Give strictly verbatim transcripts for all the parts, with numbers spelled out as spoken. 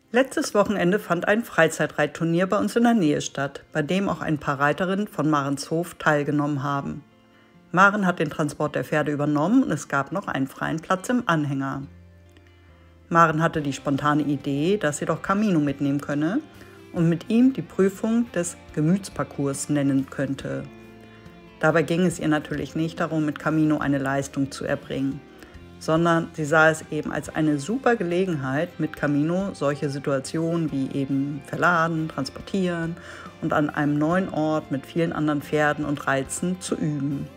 Letztes Wochenende fand ein Freizeitreitturnier bei uns in der Nähe statt, bei dem auch ein paar Reiterinnen von Marenshof teilgenommen haben. Maren hat den Transport der Pferde übernommen und es gab noch einen freien Platz im Anhänger. Maren hatte die spontane Idee, dass sie doch Camino mitnehmen könne und mit ihm die Prüfung des Gemütsparcours nennen könnte. Dabei ging es ihr natürlich nicht darum, mit Camino eine Leistung zu erbringen, sondern sie sah es eben als eine super Gelegenheit, mit Camino solche Situationen wie eben verladen, transportieren und an einem neuen Ort mit vielen anderen Pferden und Reizen zu üben.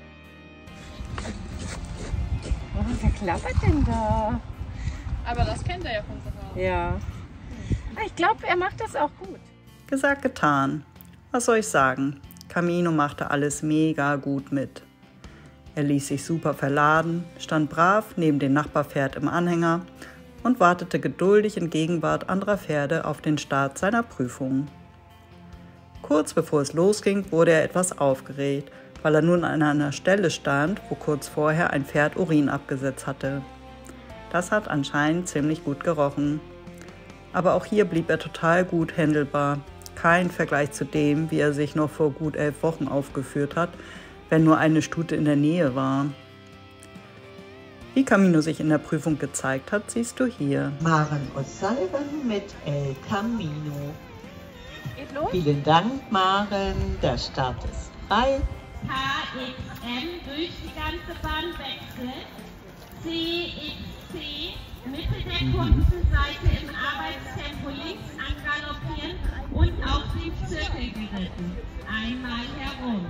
Was klappert denn da? Aber das kennt er ja von zu Hause. Ja. Ich glaube, er macht das auch gut. Gesagt, getan. Was soll ich sagen? Camino machte alles mega gut mit. Er ließ sich super verladen, stand brav neben dem Nachbarpferd im Anhänger und wartete geduldig in Gegenwart anderer Pferde auf den Start seiner Prüfung. Kurz bevor es losging, wurde er etwas aufgeregt, weil er nun an einer Stelle stand, wo kurz vorher ein Pferd Urin abgesetzt hatte. Das hat anscheinend ziemlich gut gerochen. Aber auch hier blieb er total gut händelbar. Kein Vergleich zu dem, wie er sich noch vor gut elf Wochen aufgeführt hat, wenn nur eine Stute in der Nähe war. Wie Camino sich in der Prüfung gezeigt hat, siehst du hier. Maren O'Sullivan mit El Camino. Geht los? Vielen Dank, Maren. Der Start ist frei. H X M durch die ganze Bahn wechselt. C X C Mitte der kurzen Seite im Arbeitstempo links angaloppieren und auf den Zirkel geritten. Einmal herum.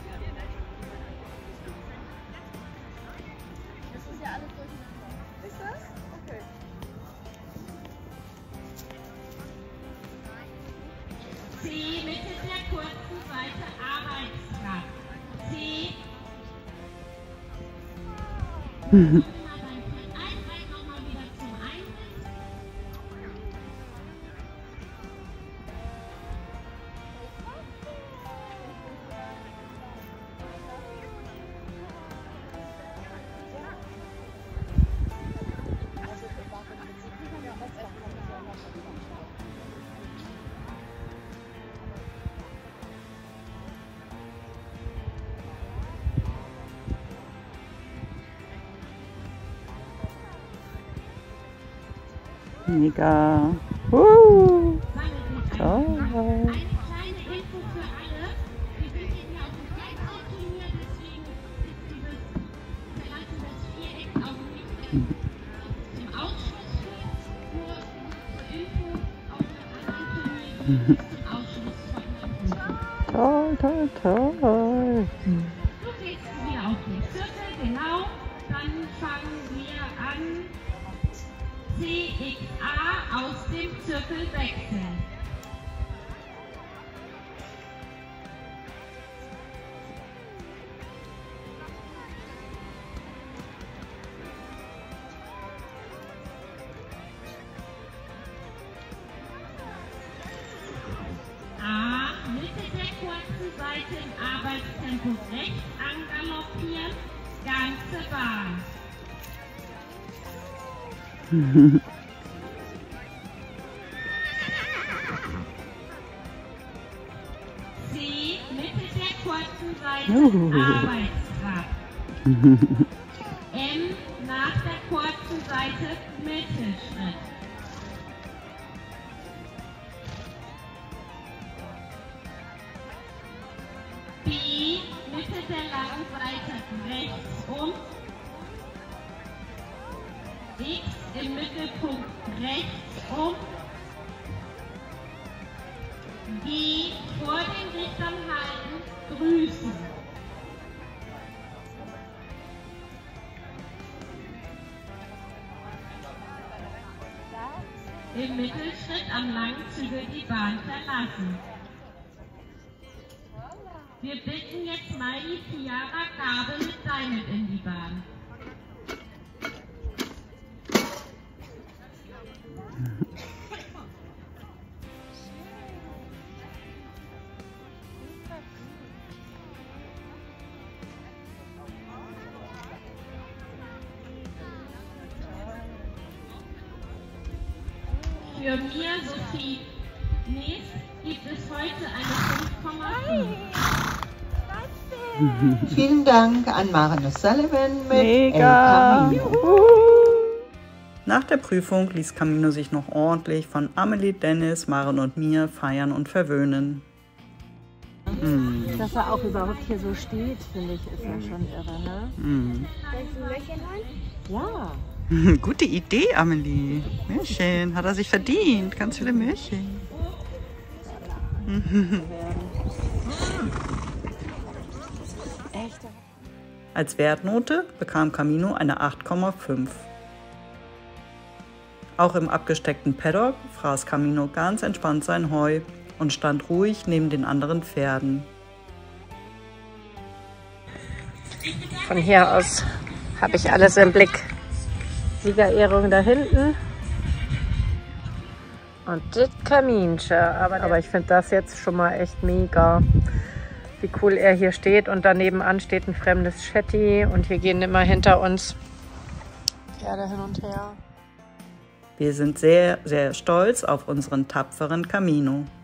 C Mitte der kurzen Seite Arbeitskraft. C. Einheit nochmal wieder zum Einsatz. Mega. Uh, toll. Eine kleine Info für alle. Wir sind hier auf dem Fleißaufturnier, deswegen ist dieses Verlassen des Vierecks auch nicht im Ausschuss nur zur Info auf einem anderen Turnier bis zum Ausschuss von der Prüfung. Toll, toll, toll. Du kriegst wieder auf den Zirkel, genau. Dann fangen wir an. C X A aus dem Zirkel wechseln. A Mitte der kurzen Seite im Arbeitstempo rechts angaloppieren, ganze Bahn. C Mitte der kurzen Seite Arbeitskraft. M nach der kurzen Seite Mittelschritt. B Mitte der langen Seite rechts um. X im Mittelpunkt rechts um. G vor den Richtern halten, grüßen. Im Mittelschritt am langen Zügel die Bahn verlassen. Wir bitten jetzt mal die Chiara Gabe mit Diamond in die Bahn. Für mir, Sophie Nees, gibt es heute eine fünf Komma fünf. Vielen Dank an Maren O'Sullivan mit Mega. El Camino. Nach der Prüfung ließ Camino sich noch ordentlich von Amelie, Dennis, Maren und mir feiern und verwöhnen. Mm. Dass er auch überhaupt hier so steht, finde ich, ist ja schon irre, ne? Mm. Ja. Gute Idee, Amelie. Milchchen, hat er sich verdient. Ganz viele Milchchen. Echt? Als Wertnote bekam Camino eine acht Komma fünf. Auch im abgesteckten Paddock fraß Camino ganz entspannt sein Heu und stand ruhig neben den anderen Pferden. Von hier aus habe ich alles im Blick. Siegerehrung da hinten. Und das Kaminchen. Aber, aber ich finde das jetzt schon mal echt mega. Wie cool er hier steht. Und daneben an steht ein fremdes Shetty. Und hier gehen immer hinter uns Pferde hin und her. Wir sind sehr, sehr stolz auf unseren tapferen Camino.